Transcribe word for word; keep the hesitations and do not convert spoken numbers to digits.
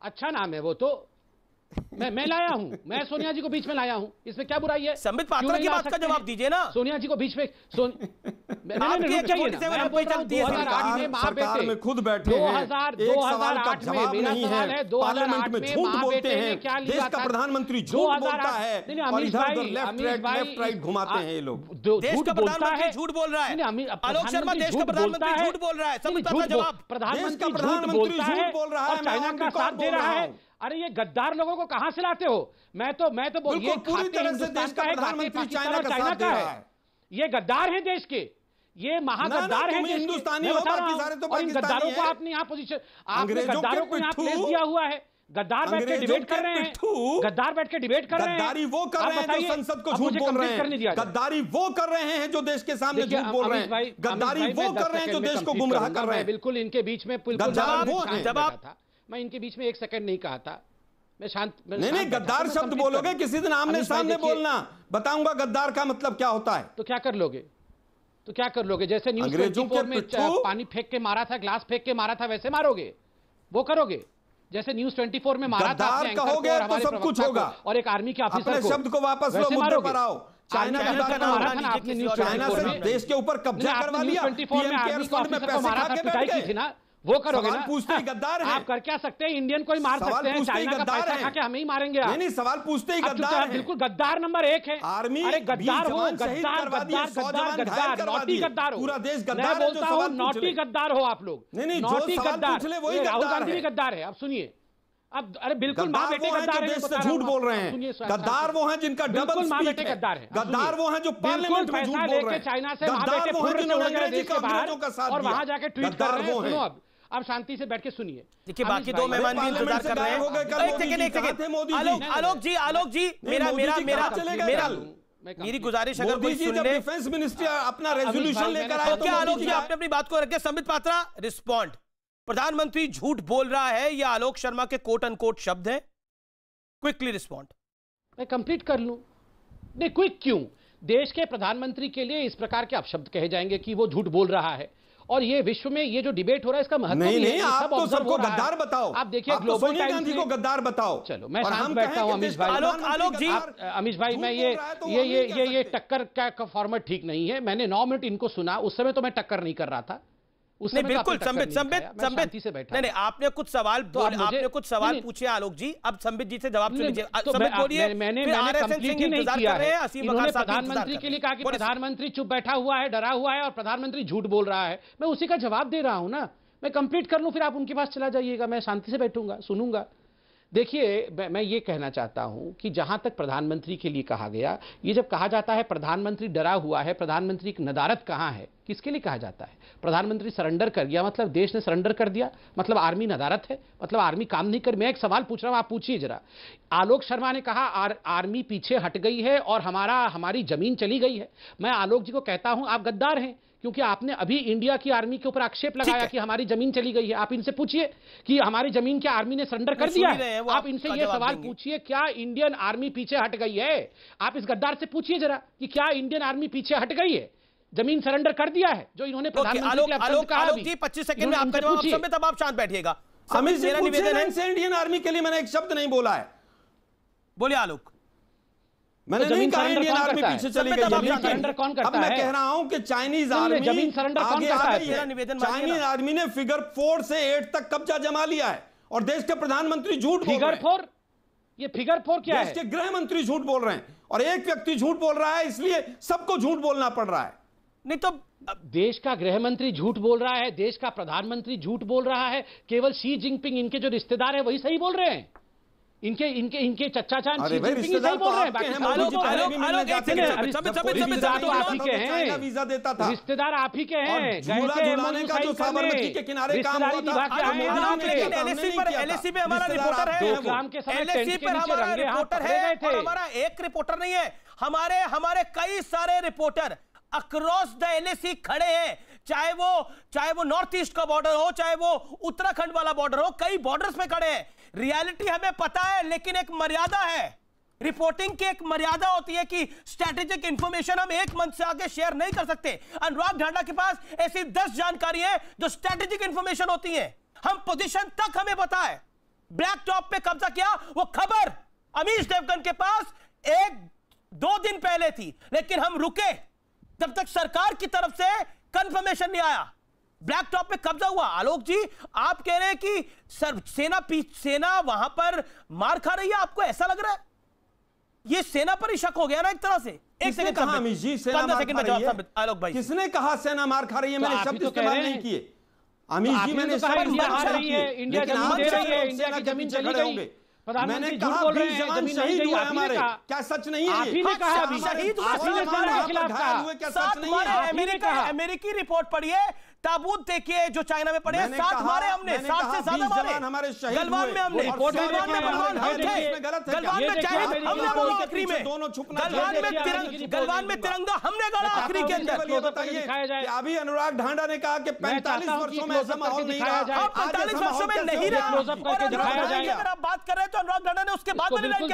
अच्छा नाम है वो तो, मैं मैं लाया हूं, मैं सोनिया जी को बीच में लाया हूं, इसमें क्या बुराई है? संबित पात्रा की बात का जवाब दीजिए ना। सोनिया जी को बीच में सोन सरकार में खुद बैठे हैं, एक सवाल का जवाब नहीं है, पार्लियामेंट में झूठ बोलते हैं, देश का प्रधानमंत्री झूठ बोलता है और इधर उधर लेफ्ट राइट लेफ्ट राइट घुमाते हैं ये लोग। देश का प्रधानमंत्री झूठ बोल रहा है, आलोक शर्मा देश का प्रधानमंत्री झूठ बोल रहा है, संबित पात्रा जवाब। प्रधानमंत्री झूठ बोल रहा है और चाइना का साथ दे रहा है। अरे ये गद्दार लोगों को कहां से लाते हो? मैं तो मैं तो बोल ये पूरी तरह से देश का प्रधानमंत्री चाइना का साथ दे रहा है। ये गद्दार हैं देश के, ये महागद्दार हैं हिंदुस्तानी हो, बाकी सारे तो और इन गद्दारों को आपने यहाँ पोजीशन, आपने गद्दारों को यहाँ प्लेस दिया हुआ है। गद्दार बैठ के डिबेट कर रहे हैं, गद्दार बैठ के डिबेट कर रहे हैं। गद्दारी वो कर रहे हैं जो संसद को झूठ बोल रहे हैं, गद्दारी वो कर रहे हैं जो देश के सामने झूठ बोल रहे हैं, गद्दारी वो कर रहे हैं जो देश को गुमराह कर रहे हैं। बिल्कुल इनके बीच में जवाब, मैं इनके बीच में एक सेकंड नहीं कहा था, मैं शांत। नहीं नहीं, गद्दार शब्द बोलोगे किसी दिन आमने सामने बोलना, बताऊंगा गद्दार का मतलब क्या होता है। तो क्या कर लोगे, तो क्या कर लोगे? जैसे न्यूज़ चौबीस में पानी फेंक के मारा था, ग्लास फेंक के मारा था, वैसे मारोगे? वो करोगे? जैसे न्यूज़ चौबीस में मारा था अपने एंकर को और हमारे सब कुछ होगा और एक आर्मी के ऑफिसर को, शब्द को वापस लो, मुद्दे पर आओ। चाइना का मारा था ना आपने न्यूज़ चाइना से देश के ऊपर कब्जा करवा लिया, चौबीस में आर्मी के ऑफिसर को मारा था, पिटाई की थी ना, वो करोगे ना? पूछते ही गद्दार है। आप कर क्या सकते हैं? इंडियन को ही मार सकते हैं, चाइना का पैसा खा के हमें ही मारेंगे आप। नहीं नहीं, सवाल पूछते ही गद्दार है। बिल्कुल गद्दार नंबर एक है। आर्मी अरे गद्दार हो, गद्दार गद्दार गद्दार गद्दार नौटी गद्दार हो, पूरा देश गद्दार मैं बोलता हूँ नौटी गद्दार हो आप लोग। नहीं नहीं, नौटी गद्दार, राहुल गांधी भी गद्दार है। अब सुनिए, अब अरे बिल्कुल माँ बेटे गद्दार है, झूठ बोल रहे हैं। गद्दार वो हैं जिनका डबल माँ बेटे गद्दार है। गद्दार वो हैं जो पार्लियामेंट में झूठ बोल रहे हैं। चाइना से माँ बेटे फुर्र से उड़ गए देश के बाहर और वहां जाके ट्वीट कर रहे हैं। सुनो, अब आप शांति से बैठ के सुनिए। देखिए बाकी दो मेहमान भी इंतजार कर रहे हैं। एक सेकंड एक सेकंड आलोक आलोक जी आलोक जी मेरा मेरा मेरा मेरा मेरी गुजारिश अगर कोई सुन ले। डिफेंस मिनिस्ट्री अपना रेजोल्यूशन लेकर आए तो क्या आलोक जी आपने अपनी बात को रखे? संबित पात्रा रिस्पॉन्ड। प्रधानमंत्री झूठ बोल रहा है या आलोक शर्मा के कोट अनकोट शब्द हैं? Quickly respond. मैं कंप्लीट कर लूं। नहीं क्विक क्यों? देश के प्रधानमंत्री के लिए इस प्रकार के अपशब्द कहे जाएंगे कि वो झूठ बोल रहा है, और ये विश्व में ये जो डिबेट हो रहा है इसका महत्व नहीं, नहीं, नहीं, आप तो सबको गद्दार बताओ। आप देखिए ग्लोबल सोनिया गांधी को गद्दार बताओ। चलो मैं शांत बैठता हूं। अमीश भाई, आलोक आलोक जी, अमीश भाई मैं ये ये ये ये ये टक्कर का फॉर्मेट ठीक नहीं है। मैंने नौ मिनट इनको सुना, उस समय तो मैं टक्कर नहीं कर रहा था। नहीं बिल्कुल संबित संबित संबित नहीं नहीं, आपने कुछ सवाल तो आपने कुछ सवाल पूछे आलोक जी, अब संबित जी से जवाब सुन लीजिए। संबित बोलिए। मैंने कंप्लीट ही नहीं किया है। इन्होंने प्रधानमंत्री के लिए कहा कि प्रधानमंत्री चुप बैठा हुआ है, डरा हुआ है और प्रधानमंत्री झूठ बोल रहा है। मैं उसी का जवाब दे रहा हूं ना। मैं कंप्लीट कर लूं फिर आप उनके पास चला जाइएगा, मैं शांति से बैठूंगा, सुनूंगा। देखिए मैं ये कहना चाहता हूं कि जहां तक प्रधानमंत्री के लिए कहा गया, ये जब कहा जाता है प्रधानमंत्री डरा हुआ है, प्रधानमंत्री की नदारत कहां है? किसके लिए कहा जाता है? प्रधानमंत्री सरेंडर कर गया मतलब देश ने सरेंडर कर दिया, मतलब आर्मी नदारत है, मतलब आर्मी काम नहीं कर। मैं एक सवाल पूछ रहा हूं, आप पूछिए जरा। आलोक शर्मा ने कहा आर, आर्मी पीछे हट गई है और हमारा हमारी जमीन चली गई है। मैं आलोक जी को कहता हूं आप गद्दार हैं, क्योंकि आपने अभी इंडिया की आर्मी के ऊपर आक्षेप लगाया कि हमारी जमीन चली गई है। आप इनसे पूछिए कि हमारी जमीन क्या आर्मी ने सरेंडर कर दिया है? आप इनसे ये सवाल पूछिए, क्या इंडियन आर्मी पीछे हट गई है? आप इस गद्दार से पूछिए जरा कि क्या इंडियन आर्मी पीछे हट गई है, जमीन सरेंडर कर दिया है, जो इन्होंने प्रधानमंत्री जी पच्चीस सेकंड में आपका जवाब। संबित अब आप शांत बैठिएगा। मेरा निवेदन है, इंडियन आर्मी के लिए मैंने एक शब्द नहीं बोला है। बोलिए आलोक। मैंने नहीं कहा इंडियन आर्मी पीछे चली गई। जमीन सरेंडर कौन करता है? अब मैं कह रहा हूं कि चाइनीज आर्मी जमीन सरेंडर कौन करता है? चाइनीज आर्मी ने फिगर फोर से एट तक कब्जा जमा लिया है और देश के प्रधानमंत्री झूठ बोल रहे हैं। Figure four? ये फिगर फोर क्या है? देश के गृह मंत्री झूठ बोल रहे हैं और एक व्यक्ति झूठ बोल रहा है, इसलिए सबको झूठ बोलना पड़ रहा है। नहीं तो देश का गृह मंत्री झूठ बोल रहा है, देश का प्रधानमंत्री झूठ बोल रहा है, केवल शी जिनपिंग इनके जो रिश्तेदार है वही सही बोल रहे हैं। इनके इनके इनके चच्चा चान शी जिनपिंग सही बोल रहे हैं। बाकी आलोक आलोक आलोक एक सेकंड, रिश्तेदार आप ही के हैं, वीजा देता था, रिश्तेदार आप ही के हैं। झूला झुलाने का जो साबरमती के किनारे काम हुआ था, एलएसी पर एलएसी पे हमारा रिपोर्टर है, एलएसी पर हमारा रिपोर्टर है और हमारा एक रिपोर्टर नहीं है, हमारे हमारे कई सारे रिपोर्टर अक्रॉस द एलएसी खड़े हैं। चाहे वो चाहे वो नॉर्थ ईस्ट का बॉर्डर हो, चाहे वो उत्तराखंड वाला बॉर्डर हो, कई बॉर्डर्स पे खड़े हैं। रियलिटी हमें पता है, लेकिन एक मर्यादा है, रिपोर्टिंग की एक मर्यादा होती है कि स्ट्रैटेजिक इंफॉर्मेशन हम एक मंच से आगे शेयर नहीं कर सकते। अनुराग ढांडा के पास ऐसी दस जानकारी है जो स्ट्रैटेजिक इंफॉर्मेशन होती है, हम पोजीशन तक हमें पता है, ब्लैक टॉप पे कब्जा किया, वो खबर अमीश देवगन के पास एक दो दिन पहले थी, लेकिन हम रुके जब तक सरकार की तरफ से कंफर्मेशन नहीं आया। ब्लैक टॉप पे कब्जा हुआ। आलोक जी, आप कह रहे हैं कि सर सेना पीछ सेना वहां पर मार खा रही है, आपको ऐसा लग रहा है? ये सेना पर ही शक हो गया ना एक तरह से। एक सेकंड कहा अमीश जी सेना मार खा रही है? आलोक भाई, किसने कहा सेना मार खा रही है? मैंने शब्द इस्तेमाल नहीं किए अमीश जी, मैंने इंडिया हार रही है, इंडिया जमीन दे रही है, इंडिया की जमीन चली गई। मैंने कहा बीस जवान शहीद हुए हमारे, क्या सच नहीं है? आपने कहा अभी शहीद हुए, क्या सच नहीं है? अमेरिका अमेरिकी रिपोर्ट पढ़िए, ताबूत देखिए जो चाइना में पड़े, साथ हमारे हमने सात से ज्यादा मारे हमारे गलवान में, हमने गलवान में बलवान हम थे, गलवान में चाहे हमने बोला आखिरी में, गलवान में तिरंगा गलवान में तिरंगा हमने गाड़ा आखिरी के अंदर। बताइए अभी अनुराग ढांडा ने कहा कि पैंतालीस वर्षों में ऐसा माहौल नहीं रहा, पैंतालीस वर्षों में नहीं रहा। अगर आप बात कर रहे हैं तो अनुराग ढांडा ने उसके बाद